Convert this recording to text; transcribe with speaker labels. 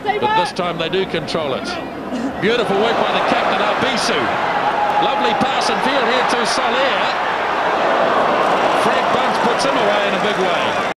Speaker 1: but this time they do control it. Beautiful work by the captain, Arbizu. Lovely pass and field here to Solari. Frank Bunce puts him away in a big way.